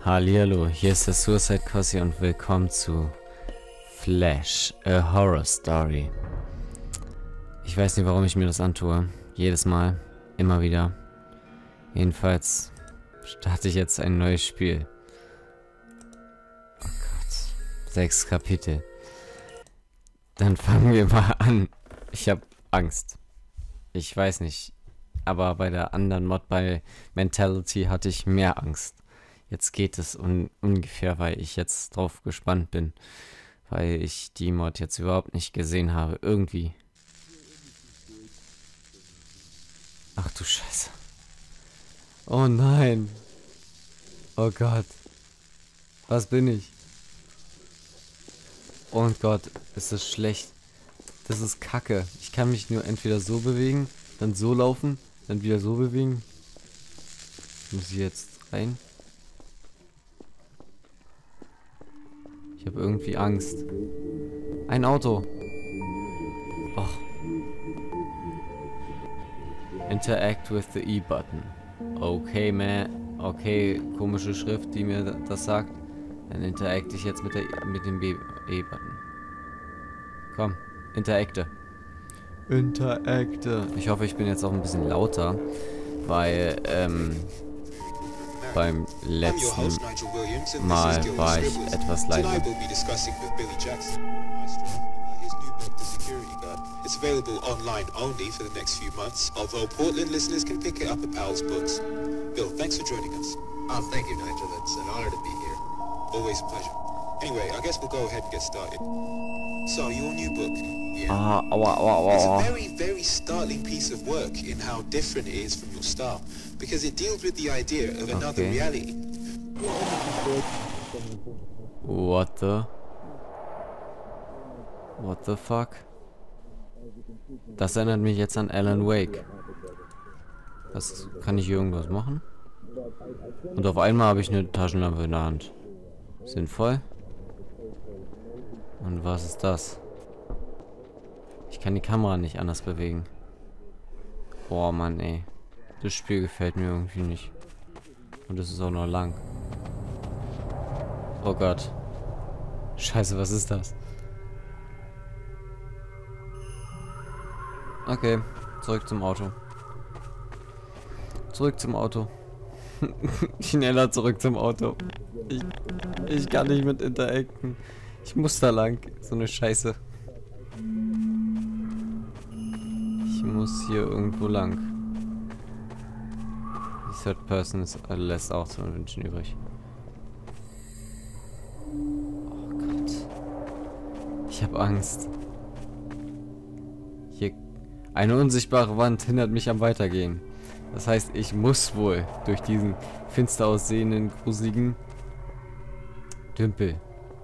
Hallihallo, hier ist der Suicide Cossi und willkommen zu Flash, a Horror Story. Ich weiß nicht, warum ich mir das antue. Jedes Mal, immer wieder. Jedenfalls starte ich jetzt ein neues Spiel. Oh Gott, 6 Kapitel. Dann fangen wir mal an. Ich habe Angst. Ich weiß nicht, aber bei der anderen Mod, bei Mentality, hatte ich mehr Angst. Jetzt geht es ungefähr, weil ich jetzt drauf gespannt bin. Weil ich die Mod jetzt überhaupt nicht gesehen habe. Irgendwie. Ach du Scheiße. Oh nein. Oh Gott. Was bin ich? Oh Gott, ist das schlecht. Das ist Kacke. Ich kann mich nur entweder so bewegen, dann so laufen, dann wieder so bewegen. Muss ich jetzt rein? Ich habe irgendwie Angst. Ein Auto. Och. Interact with the E-Button. Okay, man. Okay, komische Schrift, die mir das sagt. Dann interacte ich jetzt mit dem E-Button. Komm, interacte. Interacte. Ich hoffe, ich bin jetzt auch ein bisschen lauter, weil, beim letzten Mal war ich etwas leise. It's available online only for the next few months, although Portland listeners can pick it up at Powell's Books. Bill, thanks for joining us. Oh, thank you, Nigel. It's an honor to be here. Always a pleasure. Anyway, I guess we'll go ahead and get started. So, your new book. Yeah. It's a very, very startling piece of work in how different it is from your style, because it deals with the idea of another reality. What the fuck? Das erinnert mich jetzt an Alan Wake. Was, kann ich hier irgendwas machen? Und auf einmal habe ich eine Taschenlampe in der Hand. Sinnvoll? Und was ist das? Ich kann die Kamera nicht anders bewegen. Boah, Mann, ey. Das Spiel gefällt mir irgendwie nicht. Und es ist auch noch lang. Oh Gott. Scheiße, was ist das? Okay, zurück zum Auto. Zurück zum Auto. Schneller zurück zum Auto. Ich kann nicht mit interacten. Ich muss da lang. So eine Scheiße. Ich muss hier irgendwo lang. Die Third Person lässt auch zu wünschen übrig. Oh Gott. Ich habe Angst. Hier. Eine unsichtbare Wand hindert mich am Weitergehen. Das heißt, ich muss wohl durch diesen finster aussehenden, gruseligen Dümpel.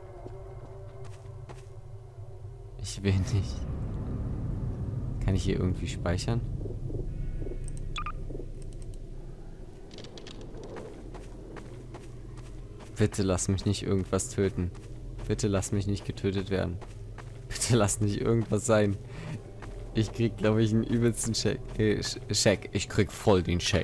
Ich will nicht. Kann ich hier irgendwie speichern? Bitte lass mich nicht irgendwas töten. Bitte lass mich nicht getötet werden. Bitte lass nicht irgendwas sein. Ich krieg, glaube ich, einen übelsten Scheck. Ich krieg voll den Scheck.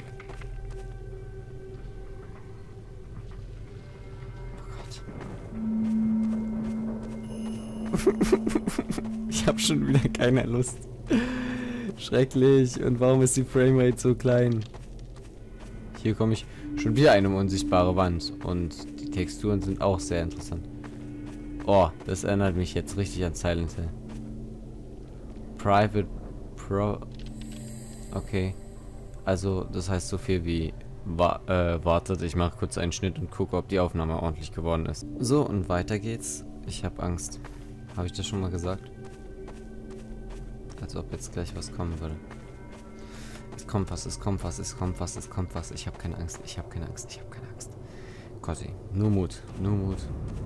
Oh Gott. Ich habe schon wieder keine Lust. Schrecklich. Und warum ist die Framerate so klein? Hier komme ich schon wieder eine unsichtbare Wand. Und die Texturen sind auch sehr interessant. Oh, das erinnert mich jetzt richtig an Silent Hill. Private Pro. Okay. Also, das heißt so viel wie wartet, ich mache kurz einen Schnitt und gucke, ob die Aufnahme ordentlich geworden ist. So, und weiter geht's. Ich habe Angst. Habe ich das schon mal gesagt? Als ob jetzt gleich was kommen würde. Es kommt was, es kommt was, es kommt was, es kommt was. Ich habe keine Angst, ich habe keine Angst, ich habe keine Angst. Cossi, nur Mut, nur Mut.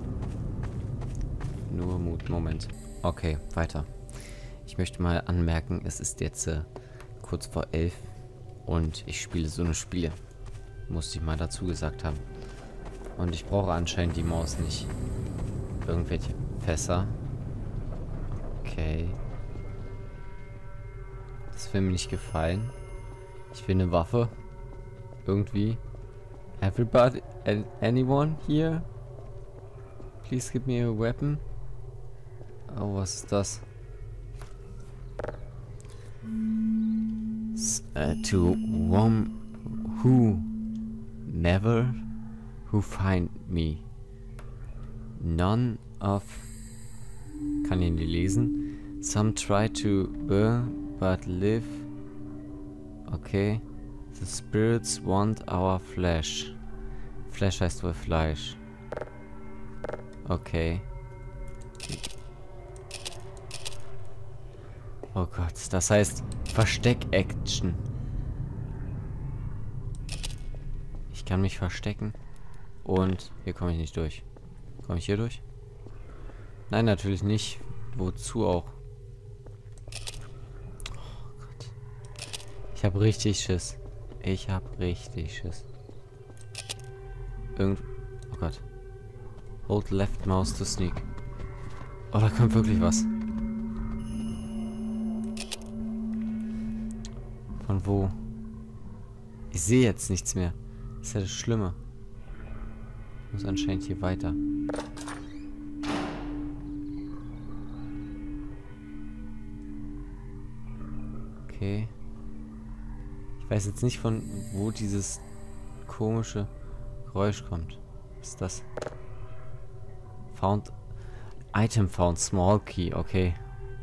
Nur Mut, Moment. Okay, weiter. Ich möchte mal anmerken, es ist jetzt kurz vor 11 und ich spiele so eine Spiele. Musste ich mal dazu gesagt haben. Und ich brauche anscheinend die Maus nicht. Irgendwelche Fässer. Okay. Das will mir nicht gefallen. Ich will eine Waffe. Irgendwie. Everybody, anyone here? Please give me a weapon. Oh, was ist das? To one who never who find me. None of... Kann ich nicht lesen. Some try to burn, but live. Okay. The spirits want our flesh. Flesh heißt wohl Fleisch. Okay. Oh Gott, das heißt Versteck-Action. Ich kann mich verstecken. Und hier komme ich nicht durch. Komme ich hier durch? Nein, natürlich nicht. Wozu auch? Oh Gott. Ich habe richtig Schiss. Ich habe richtig Schiss. Oh Gott. Hold left mouse to sneak. Oh, da kommt wirklich was. Von wo? Ich sehe jetzt nichts mehr. Das ist ja das Schlimme. Ich muss anscheinend hier weiter. Okay. Ich weiß jetzt nicht, von wo dieses komische Geräusch kommt. Was ist das? Item found, small key, okay.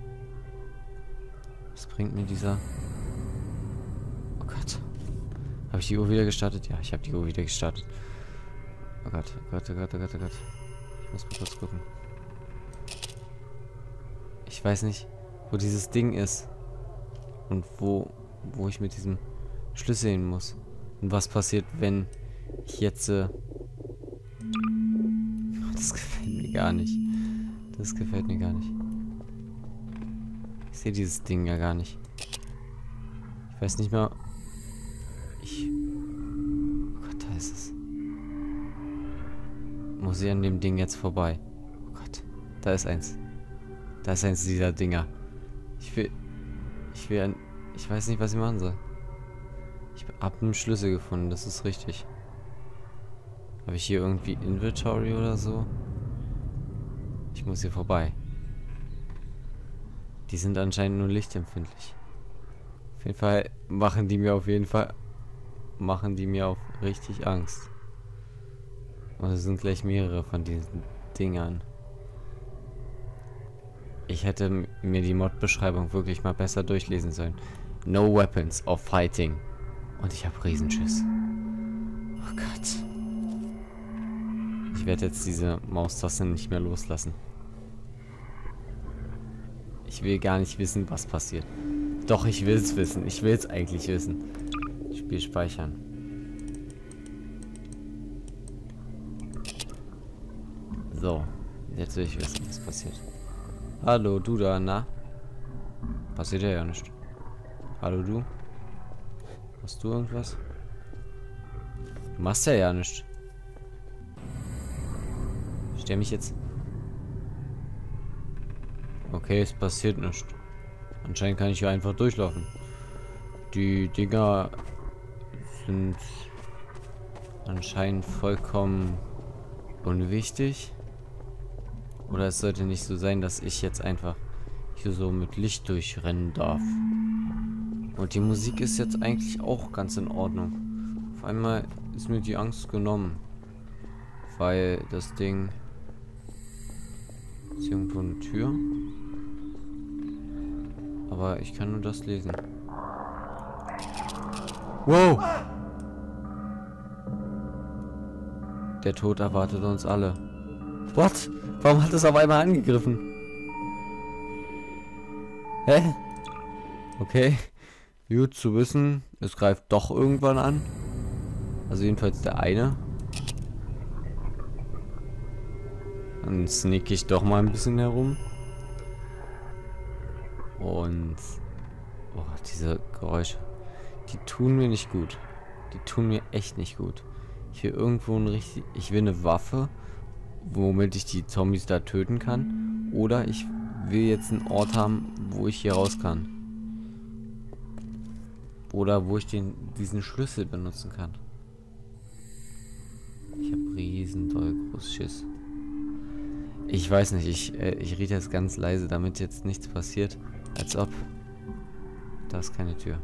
Was bringt mir dieser... Oh Gott. Habe ich die Uhr wieder gestartet? Ja, ich habe die Uhr wieder gestartet. Oh Gott, oh Gott, oh Gott, oh Gott, oh Gott. Ich muss mal kurz gucken. Ich weiß nicht, wo dieses Ding ist. Und wo ich mit diesem Schlüssel hin muss. Und was passiert, wenn ich jetzt... Das gefällt mir gar nicht. Das gefällt mir gar nicht. Ich sehe dieses Ding ja gar nicht. Ich weiß nicht mehr... Oh Gott, da ist es. Muss ich an dem Ding jetzt vorbei? Oh Gott, da ist eins. Da ist eins dieser Dinger. Ich weiß nicht, was ich machen soll. Ich habe einen Schlüssel gefunden, das ist richtig. Habe ich hier irgendwie Inventory oder so? Ich muss hier vorbei. Die sind anscheinend nur lichtempfindlich. Auf jeden Fall machen die mir auch richtig Angst. Und es sind gleich mehrere von diesen Dingern. Ich hätte mir die Mod-Beschreibung wirklich mal besser durchlesen sollen. No weapons of fighting. Und ich habe Riesenschiss. Oh Gott. Ich werde jetzt diese Maustaste nicht mehr loslassen. Ich will gar nicht wissen, was passiert. Doch, ich will es wissen. Ich will es eigentlich wissen. Spiel speichern. So. Jetzt will ich wissen, was passiert. Hallo, du da, na? Passiert ja nicht. Hallo, du? Hast du irgendwas? Du machst ja nichts. Stell mich jetzt. Okay, es passiert nichts. Anscheinend kann ich hier einfach durchlaufen. Die Dinger sind anscheinend vollkommen unwichtig. Oder es sollte nicht so sein, dass ich jetzt einfach hier so mit Licht durchrennen darf. Und die Musik ist jetzt eigentlich auch ganz in Ordnung. Auf einmal ist mir die Angst genommen. Weil das Ding... Ist irgendwo eine Tür? Aber ich kann nur das lesen. Wow! Der Tod erwartet uns alle. What? Warum hat es auf einmal angegriffen? Hä? Okay. Gut zu wissen. Es greift doch irgendwann an. Also jedenfalls der eine. Dann sneak ich doch mal ein bisschen herum. Und... Oh, diese Geräusche. Die tun mir nicht gut. Die tun mir echt nicht gut. Ich will irgendwo ich will eine Waffe, womit ich die Zombies da töten kann. Oder ich will jetzt einen Ort haben, wo ich hier raus kann. Oder wo ich diesen Schlüssel benutzen kann. Ich habe riesen doll groß Schiss. Ich weiß nicht, ich rede jetzt ganz leise, damit jetzt nichts passiert. Als ob. Da ist keine Tür.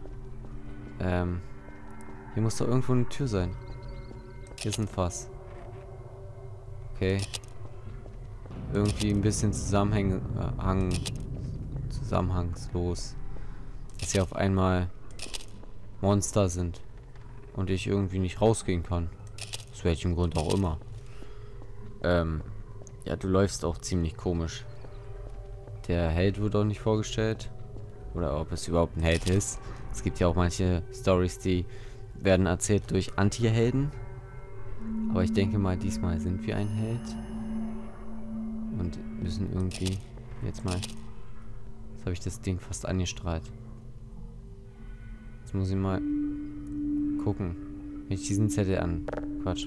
Hier muss doch irgendwo eine Tür sein. Hier ist ein Fass. Okay. Irgendwie ein bisschen zusammenhangslos. Dass hier auf einmal Monster sind. Und ich irgendwie nicht rausgehen kann. Aus welchem Grund auch immer. Ja, du läufst auch ziemlich komisch. Der Held wird auch nicht vorgestellt. Oder ob es überhaupt ein Held ist. Es gibt ja auch manche Stories, die werden erzählt durch Anti-Helden. Aber ich denke mal, diesmal sind wir ein Held. Und müssen irgendwie... Jetzt mal... Jetzt habe ich das Ding fast angestrahlt. Jetzt muss ich mal gucken, wenn ich diesen Zettel anquatsche.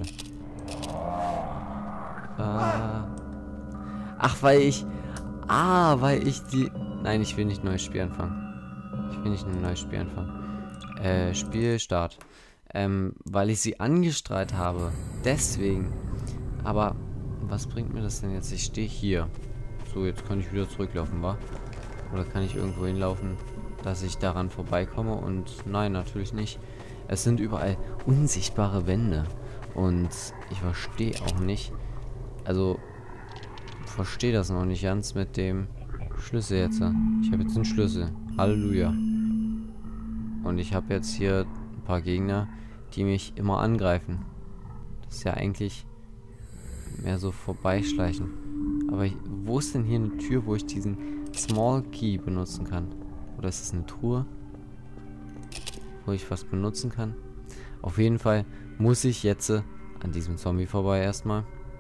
Ach, weil ich die... Nein, ich will nicht ein neues Spiel anfangen. Ich will nicht ein neues Spiel anfangen. Spielstart. Weil ich sie angestrahlt habe. Deswegen. Aber was bringt mir das denn jetzt? Ich stehe hier. So, jetzt kann ich wieder zurücklaufen, wa? Oder kann ich irgendwo hinlaufen, dass ich daran vorbeikomme? Und nein, natürlich nicht. Es sind überall unsichtbare Wände. Und ich verstehe auch nicht. Also, verstehe das noch nicht ganz mit dem Schlüssel jetzt. Ich habe jetzt einen Schlüssel. Halleluja. Und ich habe jetzt hier ein paar Gegner, die mich immer angreifen. Das ist ja eigentlich mehr so vorbeischleichen. Aber wo ist denn hier eine Tür, wo ich diesen Small Key benutzen kann? Oder ist es eine Truhe, wo ich was benutzen kann? Auf jeden Fall muss ich jetzt an diesem Zombie vorbei erstmal.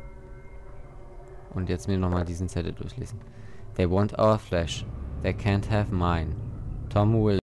Und jetzt mir nochmal diesen Zettel durchlesen. They want our flesh. They can't have mine. Tom Will.